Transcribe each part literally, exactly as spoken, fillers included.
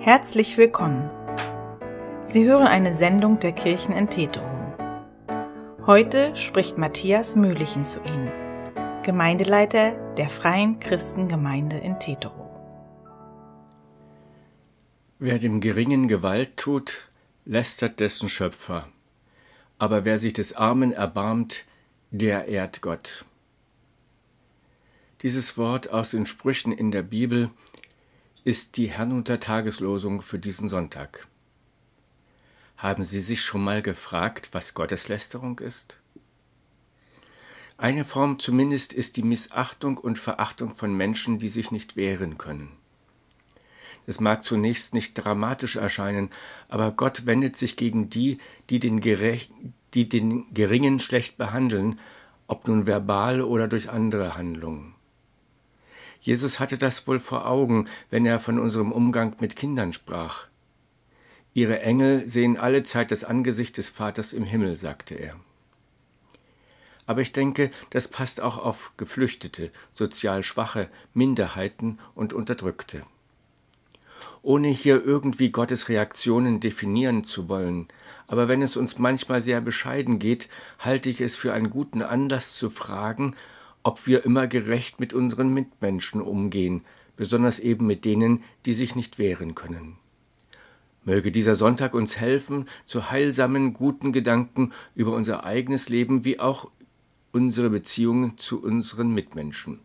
Herzlich willkommen. Sie hören eine Sendung der Kirchen in Tetero. Heute spricht Matthias Mühlichen zu Ihnen, Gemeindeleiter der Freien Christengemeinde in Tetero. Wer dem Geringen Gewalt tut, lästert dessen Schöpfer. Aber wer sich des Armen erbarmt, der ehrt Gott. Dieses Wort aus den Sprüchen in der Bibel ist die Herrnhuter Tageslosung für diesen Sonntag. Haben Sie sich schon mal gefragt, was Gotteslästerung ist? Eine Form zumindest ist die Missachtung und Verachtung von Menschen, die sich nicht wehren können. Es mag zunächst nicht dramatisch erscheinen, aber Gott wendet sich gegen die, die den, Gerech- die den Geringen schlecht behandeln, ob nun verbal oder durch andere Handlungen. Jesus hatte das wohl vor Augen, wenn er von unserem Umgang mit Kindern sprach. Ihre Engel sehen allezeit das Angesicht des Vaters im Himmel, sagte er. Aber ich denke, das passt auch auf Geflüchtete, sozial Schwache, Minderheiten und Unterdrückte. Ohne hier irgendwie Gottes Reaktionen definieren zu wollen, aber wenn es uns manchmal sehr bescheiden geht, halte ich es für einen guten Anlass zu fragen, ob wir immer gerecht mit unseren Mitmenschen umgehen, besonders eben mit denen, die sich nicht wehren können. Möge dieser Sonntag uns helfen, zu heilsamen, guten Gedanken über unser eigenes Leben wie auch unsere Beziehungen zu unseren Mitmenschen.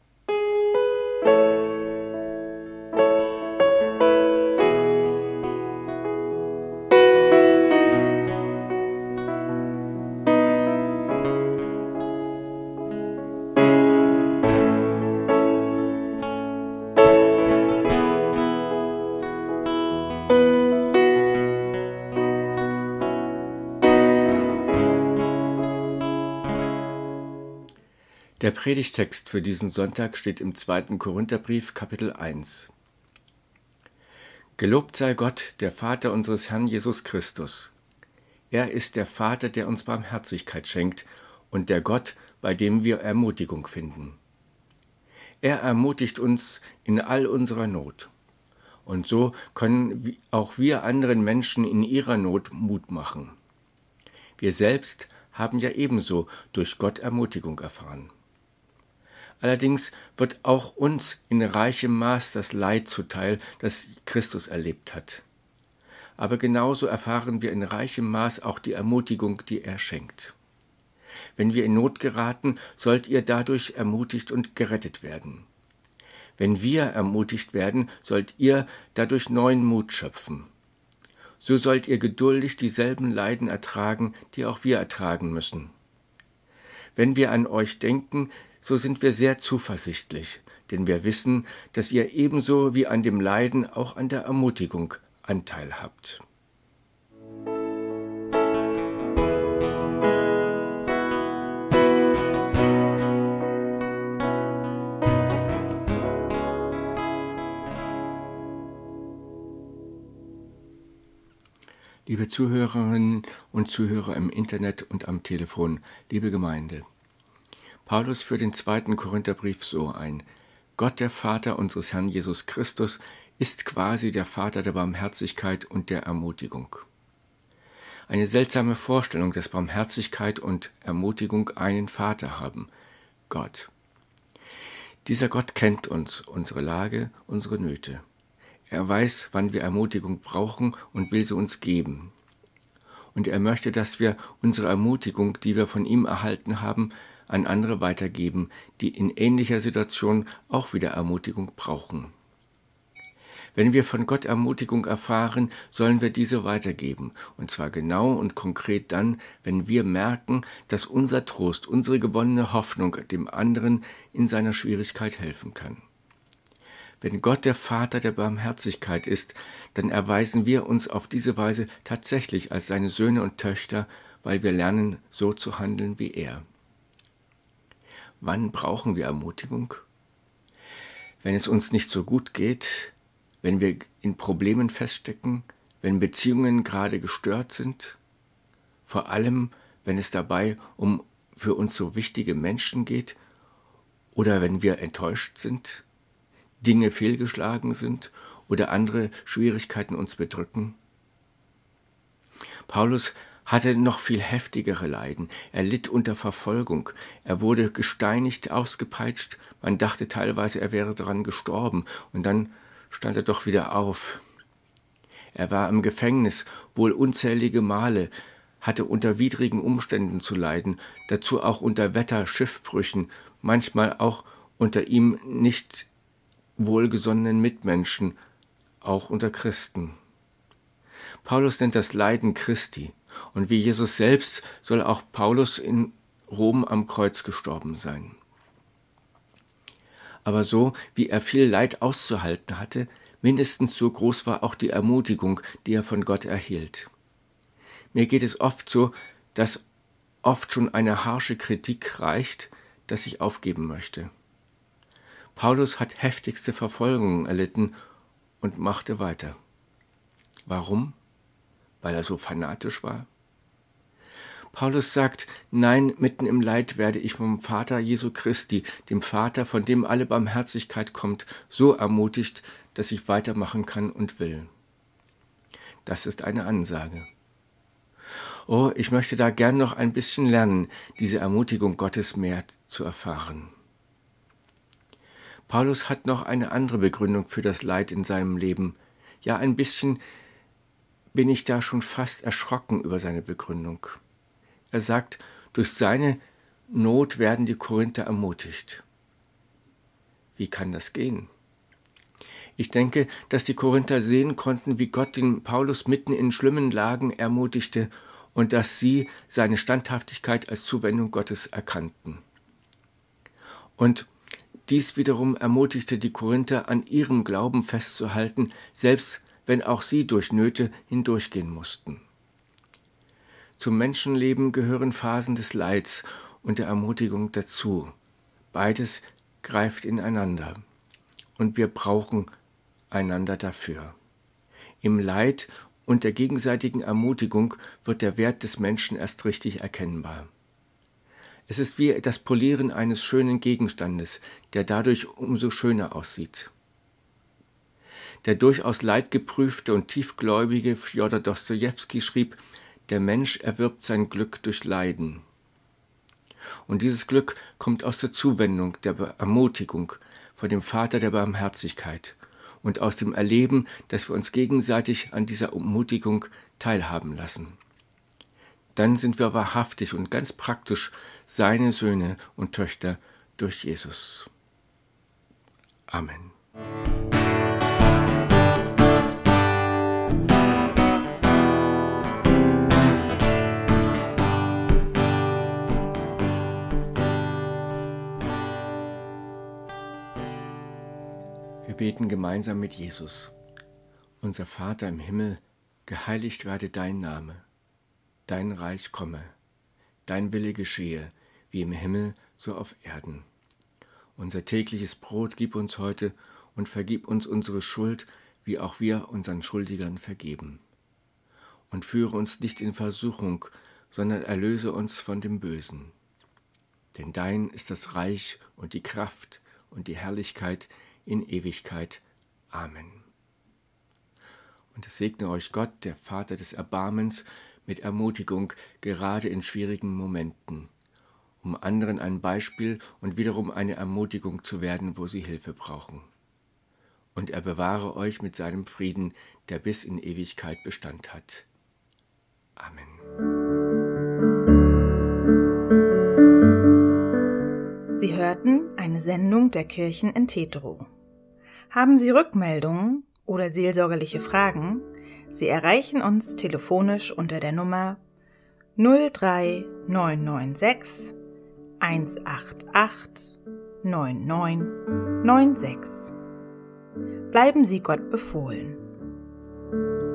Der Predigtext für diesen Sonntag steht im zweiten Korintherbrief, Kapitel eins. Gelobt sei Gott, der Vater unseres Herrn Jesus Christus. Er ist der Vater, der uns Barmherzigkeit schenkt und der Gott, bei dem wir Ermutigung finden. Er ermutigt uns in all unserer Not. Und so können auch wir anderen Menschen in ihrer Not Mut machen. Wir selbst haben ja ebenso durch Gott Ermutigung erfahren. Allerdings wird auch uns in reichem Maß das Leid zuteil, das Christus erlebt hat. Aber genauso erfahren wir in reichem Maß auch die Ermutigung, die er schenkt. Wenn wir in Not geraten, sollt ihr dadurch ermutigt und gerettet werden. Wenn wir ermutigt werden, sollt ihr dadurch neuen Mut schöpfen. So sollt ihr geduldig dieselben Leiden ertragen, die auch wir ertragen müssen. Wenn wir an euch denken, so sind wir sehr zuversichtlich, denn wir wissen, dass ihr ebenso wie an dem Leiden auch an der Ermutigung Anteil habt. Liebe Zuhörerinnen und Zuhörer im Internet und am Telefon, liebe Gemeinde, Paulus führt den zweiten Korintherbrief so ein: Gott, der Vater unseres Herrn Jesus Christus, ist quasi der Vater der Barmherzigkeit und der Ermutigung. Eine seltsame Vorstellung, dass Barmherzigkeit und Ermutigung einen Vater haben: Gott. Dieser Gott kennt uns, unsere Lage, unsere Nöte. Er weiß, wann wir Ermutigung brauchen und will sie uns geben. Und er möchte, dass wir unsere Ermutigung, die wir von ihm erhalten haben, an andere weitergeben, die in ähnlicher Situation auch wieder Ermutigung brauchen. Wenn wir von Gott Ermutigung erfahren, sollen wir diese weitergeben, und zwar genau und konkret dann, wenn wir merken, dass unser Trost, unsere gewonnene Hoffnung dem anderen in seiner Schwierigkeit helfen kann. Wenn Gott der Vater der Barmherzigkeit ist, dann erweisen wir uns auf diese Weise tatsächlich als seine Söhne und Töchter, weil wir lernen, so zu handeln wie er. Wann brauchen wir Ermutigung? Wenn es uns nicht so gut geht, wenn wir in Problemen feststecken, wenn Beziehungen gerade gestört sind, vor allem, wenn es dabei um für uns so wichtige Menschen geht oder wenn wir enttäuscht sind, Dinge fehlgeschlagen sind oder andere Schwierigkeiten uns bedrücken? Paulus hatte noch viel heftigere Leiden. Er litt unter Verfolgung. Er wurde gesteinigt, ausgepeitscht. Man dachte teilweise, er wäre daran gestorben. Und dann stand er doch wieder auf. Er war im Gefängnis, wohl unzählige Male, hatte unter widrigen Umständen zu leiden, dazu auch unter Wetter, Schiffbrüchen, manchmal auch unter ihm nicht wohlgesonnenen Mitmenschen, auch unter Christen. Paulus nennt das Leiden Christi, und wie Jesus selbst soll auch Paulus in Rom am Kreuz gestorben sein. Aber so, wie er viel Leid auszuhalten hatte, mindestens so groß war auch die Ermutigung, die er von Gott erhielt. Mir geht es oft so, dass oft schon eine harsche Kritik reicht, dass ich aufgeben möchte. Paulus hat heftigste Verfolgungen erlitten und machte weiter. Warum? Weil er so fanatisch war? Paulus sagt, nein, mitten im Leid werde ich vom Vater Jesu Christi, dem Vater, von dem alle Barmherzigkeit kommt, so ermutigt, dass ich weitermachen kann und will. Das ist eine Ansage. Oh, ich möchte da gern noch ein bisschen lernen, diese Ermutigung Gottes mehr zu erfahren. Paulus hat noch eine andere Begründung für das Leid in seinem Leben. Ja, ein bisschen bin ich da schon fast erschrocken über seine Begründung. Er sagt, durch seine Not werden die Korinther ermutigt. Wie kann das gehen? Ich denke, dass die Korinther sehen konnten, wie Gott den Paulus mitten in schlimmen Lagen ermutigte und dass sie seine Standhaftigkeit als Zuwendung Gottes erkannten. Und dies wiederum ermutigte die Korinther, an ihrem Glauben festzuhalten, selbst wenn auch sie durch Nöte hindurchgehen mussten. Zum Menschenleben gehören Phasen des Leids und der Ermutigung dazu. Beides greift ineinander und wir brauchen einander dafür. Im Leid und der gegenseitigen Ermutigung wird der Wert des Menschen erst richtig erkennbar. Es ist wie das Polieren eines schönen Gegenstandes, der dadurch umso schöner aussieht. Der durchaus leidgeprüfte und tiefgläubige Fjodor Dostojewski schrieb, der Mensch erwirbt sein Glück durch Leiden. Und dieses Glück kommt aus der Zuwendung, der Ermutigung von dem Vater der Barmherzigkeit und aus dem Erleben, dass wir uns gegenseitig an dieser Ermutigung teilhaben lassen. Dann sind wir wahrhaftig und ganz praktisch seine Söhne und Töchter durch Jesus. Amen. Wir beten gemeinsam mit Jesus. Unser Vater im Himmel, geheiligt werde dein Name. Dein Reich komme. Dein Wille geschehe, wie im Himmel, so auf Erden. Unser tägliches Brot gib uns heute und vergib uns unsere Schuld, wie auch wir unseren Schuldigern vergeben. Und führe uns nicht in Versuchung, sondern erlöse uns von dem Bösen. Denn dein ist das Reich und die Kraft und die Herrlichkeit in Ewigkeit. Amen. Und es segne euch Gott, der Vater des Erbarmens, mit Ermutigung, gerade in schwierigen Momenten, um anderen ein Beispiel und wiederum eine Ermutigung zu werden, wo sie Hilfe brauchen. Und er bewahre euch mit seinem Frieden, der bis in Ewigkeit Bestand hat. Amen. Sie hörten eine Sendung der Kirchen in Tetero. Haben Sie Rückmeldungen oder seelsorgerliche Fragen? Sie erreichen uns telefonisch unter der Nummer null drei neun neun sechs eins acht acht neun neun neun sechs. Bleiben Sie Gott befohlen.